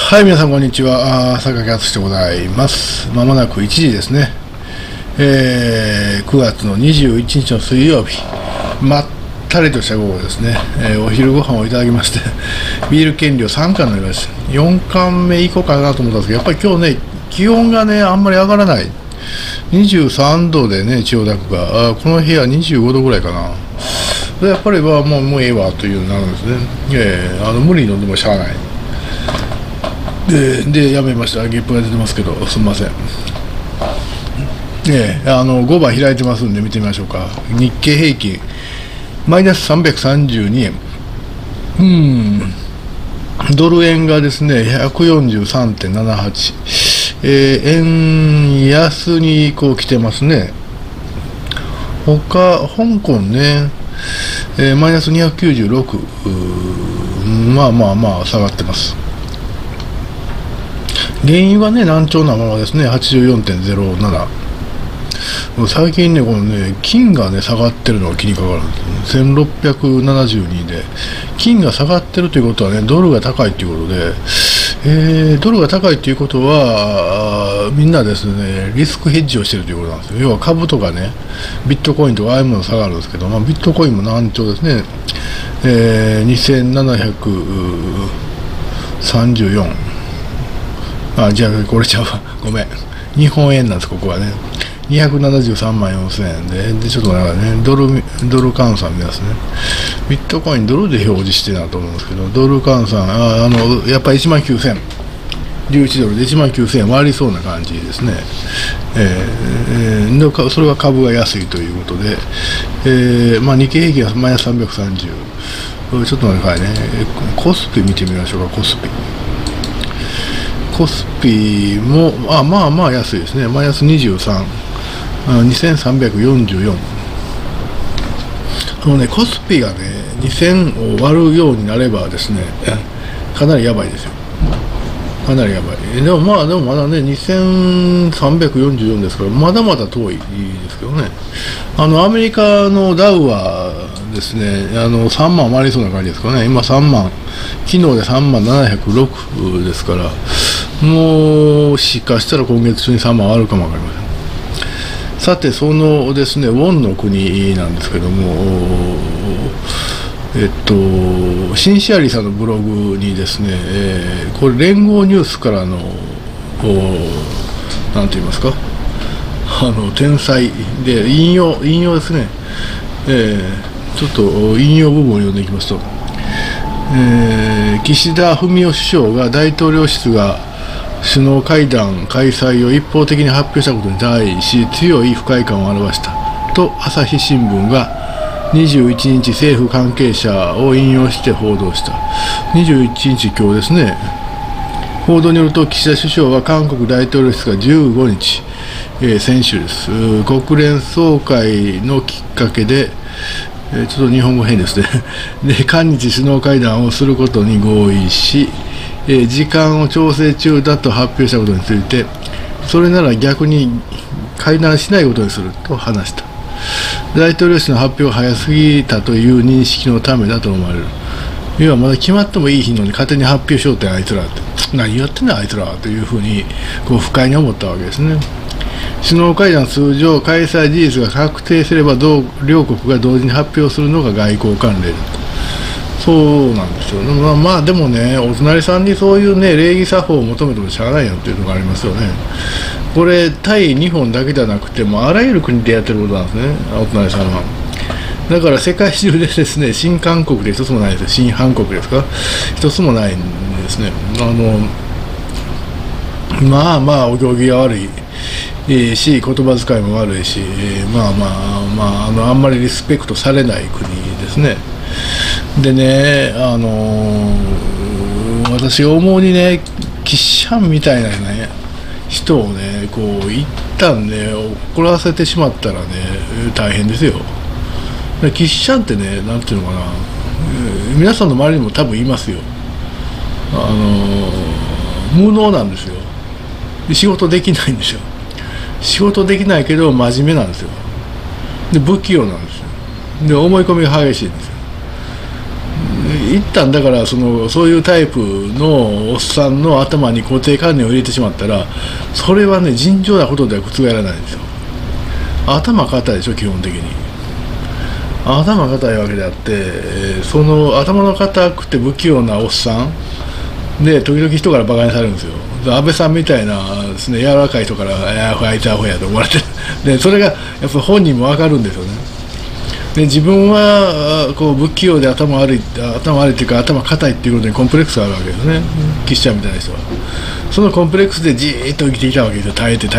はい、皆さんこんにちは。坂木敦でございます。まもなく1時ですね。9月の21日の水曜日、まったりとした午後ですね。お昼ご飯をいただきまして、ビール減量3缶になりました。4缶目以降かなと思ったんですけど、やっぱり今日ね、気温がね、あんまり上がらない。23度でね、千代田区が、この部屋25度ぐらいかな。でやっぱりもうええわというようになるんですね。無理に飲んでもしゃあない。でやめました。ゲップが出てますけど、すみません。5番開いてますんで見てみましょうか。日経平均マイナス332円。ドル円がですね 143.78、円安にこう来てますね。香港ね、マイナス296、まあ下がってます。原油はね軟調なままですね。 84.07。最近ねこのね金がね下がってるのが気にかかるんですね。1672で金が下がってるということはねドルが高いということで、ドルが高いということはみんなですねリスクヘッジをしているということなんですよ。要は株とかねビットコインとかああいうもの下がるんですけど、ビットコインも軟調ですね。2734。じゃあこれちゃうわ、ごめん、日本円なんです。ここはね273万4000円でちょっとなんかねドル換算見ますね。ビットコインドルで表示してるなと思うんですけど、ドル換算やっぱり1万9000、11ドルで1万9000円割りそうな感じですね。それは株が安いということで、日経平均はマイナス330。ちょっと待ってくださいね。コスピ見てみましょうか。コスピもまあ安いですね。マイナス23、2344。コスピがね2000を割るようになればですねかなりやばいですよ。かなりやばい。でもまだね2344ですからまだまだ遠いですけどね。アメリカのダウはですね3万割りそうな感じですかね。今3万、昨日で3万706ですから、もうしかしたら今月中に3万あるかもわかりません。さてそのですねウォンの国なんですけども、シンシアリさんのブログにですね、これ連合ニュースからのなんて言いますか、天才で引用ですね。ちょっと引用部分を読んでいきますと、岸田文雄首相が大統領室が首脳会談開催を一方的に発表したことに対し強い不快感を表したと朝日新聞が21日政府関係者を引用して報道した。21日今日ですね。報道によると岸田首相は韓国大統領室が15日、先週です国連総会のきっかけで、ちょっと日本語変ですねで韓日首脳会談をすることに合意し、時間を調整中だと発表したことについて、それなら逆に会談しないことにすると話した。大統領室の発表が早すぎたという認識のためだと思われる。要はまだ決まってもいい日のに勝手に発表しようってあいつらって何やってんだあいつらというふうにこう不快に思ったわけですね。首脳会談通常開催事実が確定すれば両国が同時に発表するのが外交慣例だと。そうなんですよ。でもねお隣さんにそういうね礼儀作法を求めてもしゃあないよっていうのがありますよね。これ対日本だけじゃなくてもあらゆる国でやってることなんですね、お隣さんは。だから世界中でですね新韓国で一つもないですよ。新韓国ですか、一つもないんですね。お行儀が悪いし言葉遣いも悪いし、あんまりリスペクトされない国ですね。でね私が思うにねキッシャンみたいなね人をねこう一旦ね怒らせてしまったらね大変ですよ。キッシャンってねなんていうのかな、皆さんの周りにも多分いますよ。無能なんですよ。仕事できないんですよ。仕事できないけど真面目なんですよ。で不器用なんですよ。で思い込みが激しいんですよ。 一旦だからそういうタイプのおっさんの頭に固定観念を入れてしまったら、それはね尋常なことでは覆らないんですよ。頭固いでしょ、基本的に。頭固いわけであって、その頭の固くて不器用なおっさんで時々人からバカにされるんですよ。安倍さんみたいなですね、柔らかい人からあいつアホやと思われてでそれがやっぱ本人も分かるんですよね。で自分はこう不器用で頭悪いっていうか頭固いっていうことにコンプレックスがあるわけですね、岸ちゃんみたいな人は。そのコンプレックスでじーっと生きてきたわけですよ。耐えて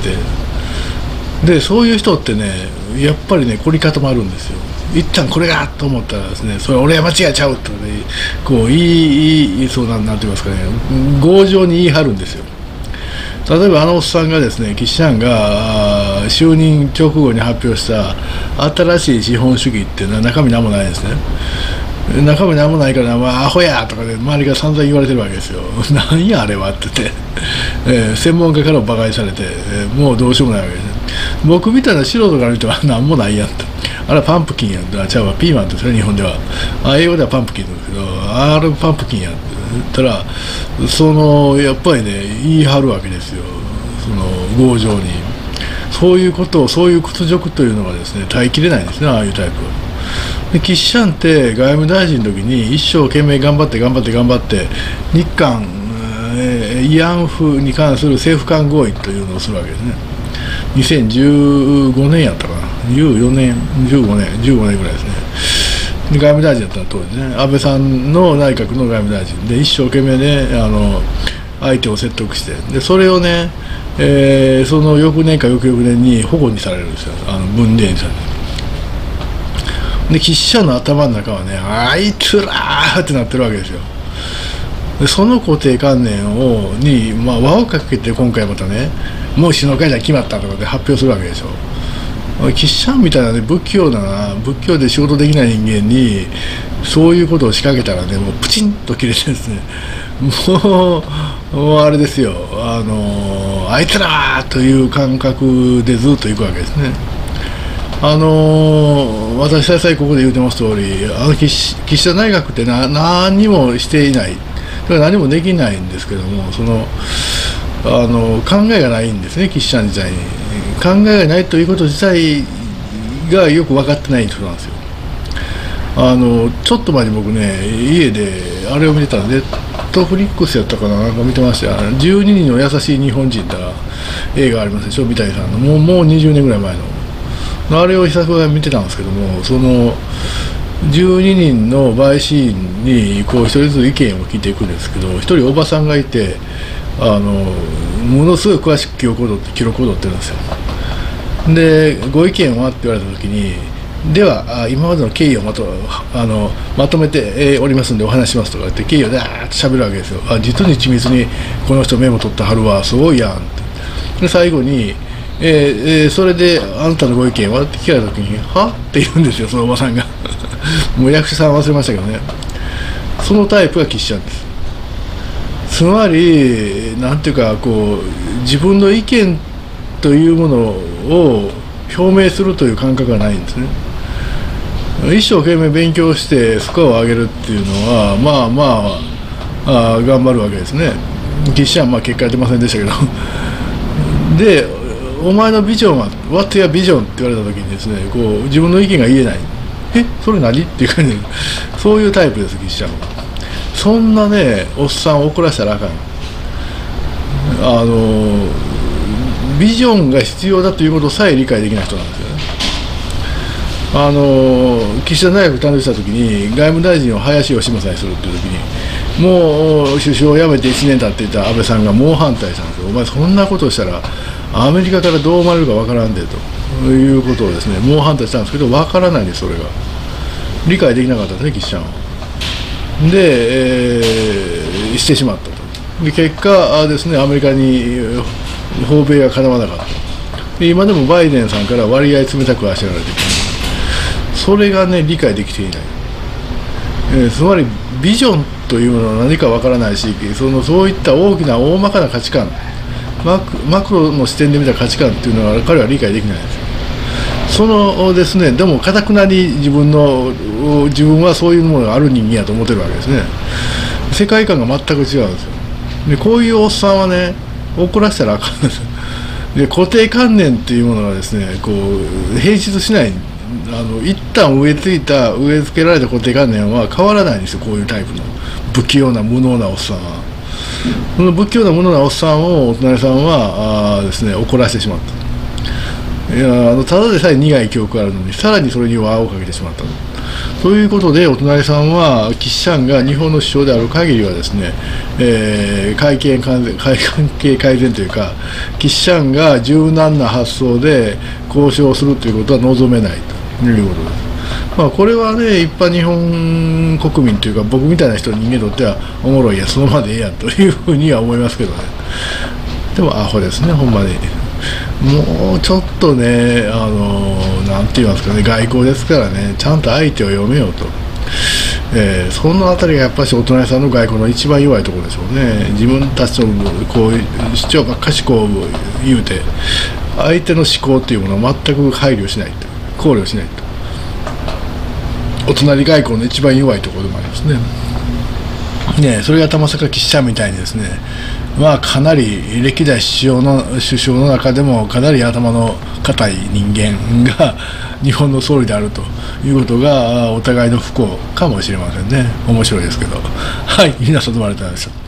でそういう人ってね、やっぱりね凝り固まるんですよ。一旦これがと思ったらですね、それ俺は間違えちゃうとね、こうなんて言いますかね、強情に言い張るんですよ。例えばおっさんがですね、岸ちゃんが就任直後に発表した新しい資本主義っていうのは中身なんもないですね。中身なんもないから、アホやとかで周りが散々言われてるわけですよ。なんやあれはって言って、専門家からも馬鹿にされて、もうどうしようもないわけです。僕みたいな素人から見ては何もないやんと。あれはパンプキンやんと。ちゃうわ、ピーマンですね、日本では。英語ではパンプキンなんですけど、あれパンプキンやんって言ったら、やっぱりね、言い張るわけですよ。強情に。そういうことを、そういう屈辱というのがですね、耐えきれないんですね、ああいうタイプは。で岸ちゃんって外務大臣の時に一生懸命頑張って日韓、慰安婦に関する政府間合意というのをするわけですね。2015年やったかな、14年15年ぐらいですね。で外務大臣だった当時ね、安倍さんの内閣の外務大臣で一生懸命ね相手を説得して、でそれをね、その翌年か翌々年に保護にされるんですよ、文在寅さんに。で岸ちゃんの頭の中はね、あいつらーってなってるわけですよ。でその固定観念に、輪をかけて今回またね、もう首脳会談決まったとかで発表するわけでしょ。岸ちゃんみたいなね、仏教で仕事できない人間にそういうことを仕掛けたらね、もうプチンと切れてですね、もうあれですよ、あいつらーという感覚でずっといくわけですね。私さえここで言うてます通り、岸田内閣って何にもしていない、だから何もできないんですけども、考えがないんですね、岸田自体に。考えがないということ自体がよく分かってない人なんですよ。ちょっと前に僕ね、家であれを見てたら、ネットフリックスやったかな、なんか見てましたよ。12人の優しい日本人って映画ありますでしょ、三谷さんの。もう20年ぐらい前の。あれを久しぶりに見てたんですけども、12人の陪審員にこう一人ずつ意見を聞いていくんですけど、一人おばさんがいて、ものすごい詳しく記録を取ってるんですよ。でご意見はって言われた時に、では今までの経緯をまとめて、おりますんでお話しますとか言って経緯をダーッと喋るわけですよ。実に緻密にこの人メモ取ってはるわ、すごいやんって。で最後にそれであなたのご意見はって聞かれた時に、はって言うんですよ、そのおばさんがもう役者さん忘れましたけどね。そのタイプが岸ちゃんです。つまりなんていうか、自分の意見というものを表明するという感覚がないんですね。一生懸命勉強してスコアを上げるっていうのは頑張るわけですね。岸ちゃん結果出ませんでしたけどでお前のビジョンは What's your vision って言われた時にですね、自分の意見が言えない。それ何っていう感じで、そういうタイプです、岸ちゃんは。そんなねおっさんを怒らせたらあかん。ビジョンが必要だということさえ理解できない人なんですよね。岸田内閣誕生した時に外務大臣を林芳正にするっていう時に、もう首相を辞めて1年経っていた安倍さんが猛反対したんですよ。お前そんなことをしたらアメリカからどう思われるかわからんでということをですね、猛反対したんですけど、わからないんです、それが理解できなかったんですね、岸ちゃんは。で、してしまったと。で結果ですね、アメリカに訪米がかなわなかった。で今でもバイデンさんから割合冷たくあしらわれている。それがね理解できていない。つまりビジョンというものは何かわからないし、そういった大きな大まかな価値観、マクロの視点で見た価値観っていうのは彼は理解できないんですよ。 そのですね、でもかたくなに自分はそういうものがある人間やと思ってるわけですね。世界観が全く違うんですよ。でこういうおっさんはね、怒らせたらあかんです。で固定観念っていうものがですね、こう変質しない、一旦植え付けられた固定観念は変わらないんですよ。こういうタイプの不器用な無能なおっさんは。この不器用な無能なおっさんをお隣さんはですね、怒らせてしまった。いやただでさえ苦い記憶があるのに、さらにそれに輪をかけてしまったということで、お隣さんはキッシャンが日本の首相である限りはですね、関係改善というか、キッシャンが柔軟な発想で交渉するということは望めないということです。これはね、一般日本国民というか僕みたいな人間にとってはおもろいや、そのままでええやんというふうには思いますけどね。でもアホですね、ほんまに。もうちょっとね、なんて言いますかね、外交ですからね、ちゃんと相手を読めようと。そのあたりがやっぱりお隣さんの外交の一番弱いところでしょうね。自分たちのこう主張ばっかしこう言うて、相手の思考っていうものを全く配慮しないと、考慮しないと。お隣外交の一番弱いところでもありますね。それが玉坂キッシャンみたいにですね、かなり歴代首相の中でもかなり頭の固い人間が日本の総理であるということがお互いの不幸かもしれませんね。面白いですけど。はい、皆さんどうもありがとうございました。